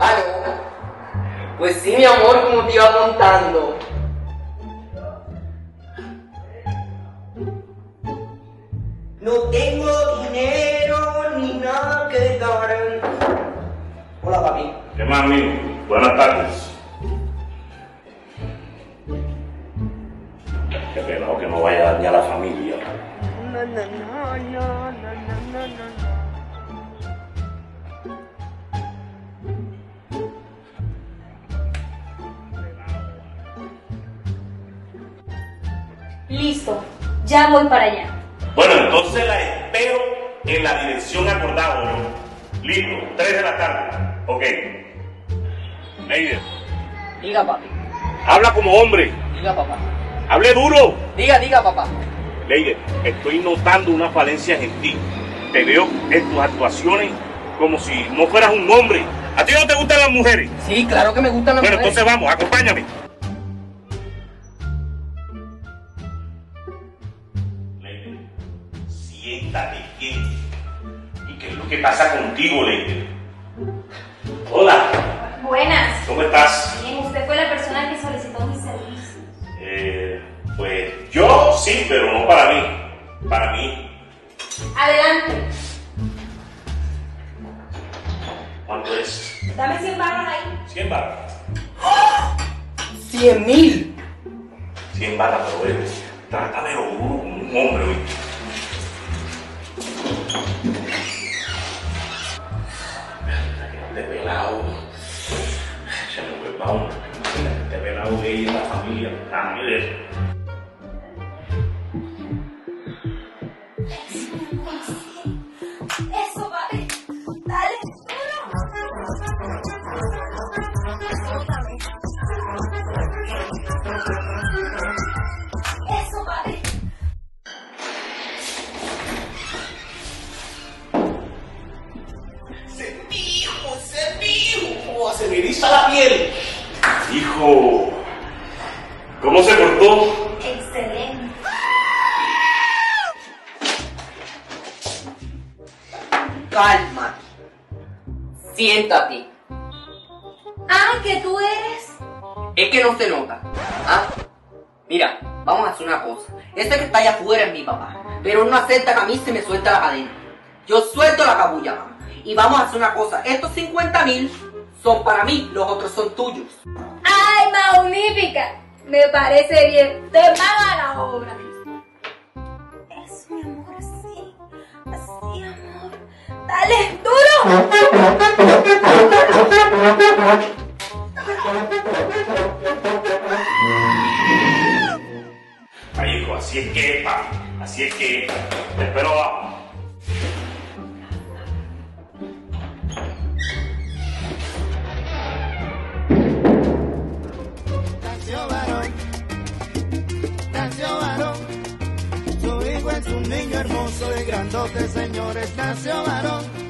Ah, no. Pues sí, mi amor, como te iba contando. No tengo dinero ni nada que dar. Hola, papi. ¿Qué más, amigo? Buenas tardes. Qué pena que no vaya a dañar a la familia. No. Listo, ya voy para allá. Bueno, entonces la espero en la dirección acordada, ¿no? Listo, 3 de la tarde. Ok. Neider, Diga, papi. habla como hombre. Diga, papá. Hable duro. Diga, papá. Neider, estoy notando unas falencias en ti. Te veo en tus actuaciones como si no fueras un hombre. ¿A ti no te gustan las mujeres? Sí, claro que me gustan las Bueno, mujeres. entonces vamos, acompáñame. Leider, siéntate quieto. ¿Y qué es lo que pasa contigo, Leider? Hola, Buenas. ¿cómo estás? Bien, usted fue la persona que solicitó mis servicios. Pues yo sí, pero no para mí. Para mí. Adelante. ¿Cuánto es? Dame 100 barras ahí. 100 barras. 100.000. 100 barras, pero bebé, trátamelo duro como un hombre, ¿oíste? Este pelado. Se me vuelva uno. Este pelado que hay en la familia. También. Eso, papi. Dale. Eso, papi. Se me eriza la piel. Hijo, ¿cómo se cortó? Excelente. Cálmate. Siéntate. Ah, ¿que tú eres? Es que no se nota. ¿Ah? Mira, vamos a hacer una cosa. Este que está allá afuera es mi papá. Pero él no acepta que a mí se me suelta la cadena. Yo suelto la cabulla, mamá. Y vamos a hacer una cosa. Estos 50.000 son para mí, los otros son tuyos. ¡Ay, magnífica! Me parece bien. Te paga la obra. Eso, mi amor, así. Así, amor. ¡Dale, duro! Ay, hijo, así es que, papi. Así es que. Te espero abajo. Nació varón, su hijo es un niño hermoso y grandote, señores, nació varón.